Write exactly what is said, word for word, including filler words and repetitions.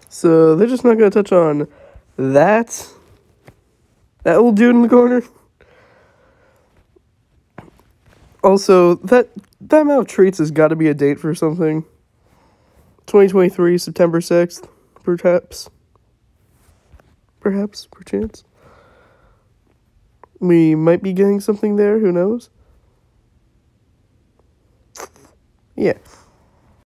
So they're just not going to touch on that. That old dude in the corner. Also, that that amount of treats has got to be a date for something. twenty twenty-three, September sixth, perhaps. Perhaps, perchance. We might be getting something there, who knows? Yeah.